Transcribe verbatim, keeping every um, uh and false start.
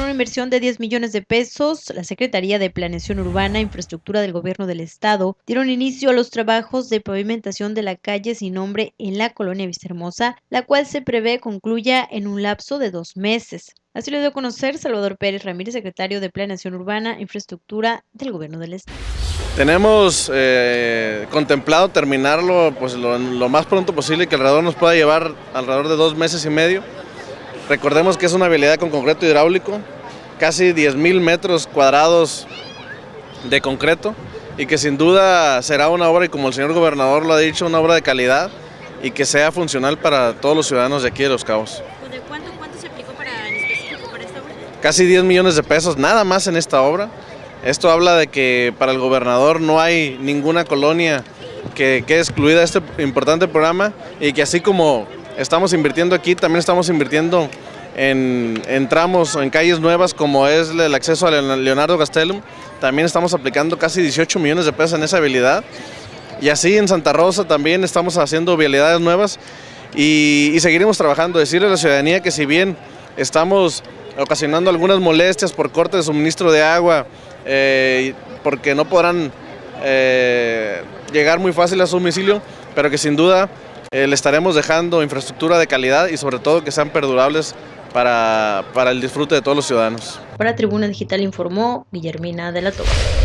una inversión de diez millones de pesos, la Secretaría de Planeación Urbana e Infraestructura del Gobierno del Estado dieron inicio a los trabajos de pavimentación de la calle sin nombre en la colonia Vistahermosa, la cual se prevé concluya en un lapso de dos meses. Así lo dio a conocer Salvador Pérez Ramírez, secretario de Planeación Urbana e Infraestructura del Gobierno del Estado. Tenemos eh, contemplado terminarlo pues, lo, lo más pronto posible, que alrededor nos pueda llevar alrededor de dos meses y medio. Recordemos que es una vialidad con concreto hidráulico, casi diez mil metros cuadrados de concreto, y que sin duda será una obra, y como el señor gobernador lo ha dicho, una obra de calidad y que sea funcional para todos los ciudadanos de aquí de Los Cabos. ¿De cuánto, cuánto se aplicó para, en específico para esta obra? Casi diez millones de pesos, nada más en esta obra. Esto habla de que para el gobernador no hay ninguna colonia que quede excluida de este importante programa, y que así como estamos invirtiendo aquí, también estamos invirtiendo en, en tramos o en calles nuevas, como es el acceso a Leonardo Gastelum. También estamos aplicando casi dieciocho millones de pesos en esa vialidad. Y así en Santa Rosa también estamos haciendo vialidades nuevas, y, y seguiremos trabajando. Decirle a la ciudadanía que si bien estamos ocasionando algunas molestias por corte de suministro de agua, eh, porque no podrán eh, llegar muy fácil a su domicilio, pero que sin duda eh, le estaremos dejando infraestructura de calidad y sobre todo que sean perdurables para, para el disfrute de todos los ciudadanos. Para Tribuna Digital informó Guillermina de la Torre.